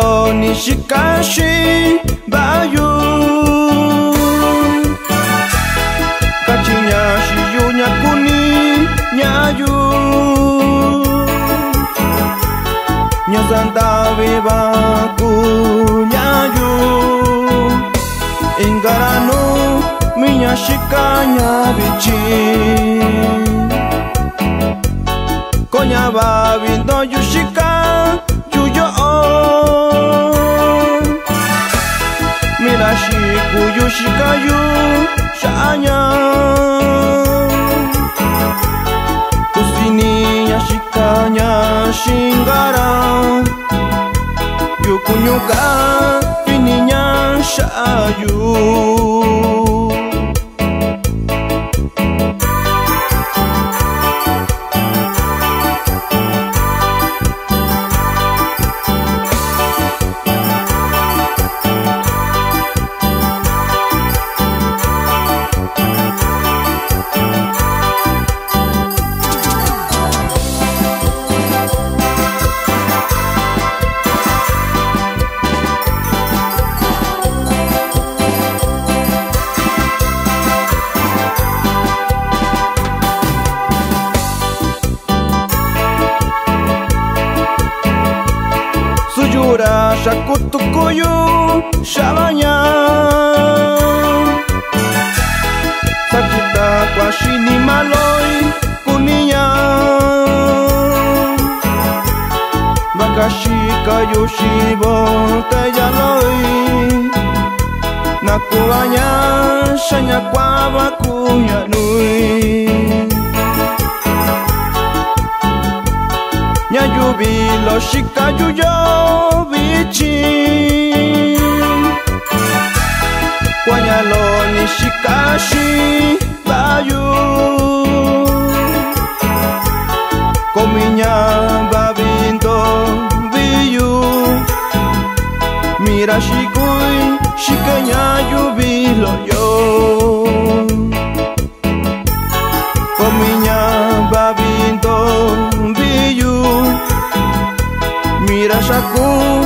lo nishikashi bayu kachinya shiyunya kuni nyayu nyazanta viva ku nyayu ingarano minya shikanya bichi konya babindo yushika yuyo mirashi kuyushika yu shanya kusini yashikanya shingara yukunyuka fininya shayu Sujura shakutukuyu shabanya sakita kwa shini maloi kuniya bakashika yoshibo tayaloi nakuanya shanya kwa bakuya nui nyayubi lo shikayu yo bichi kwanya lo nishikashi bayu kominya babindo biyu mirashikui shikanya yubi lo yo kominya babindo biyu mirashaku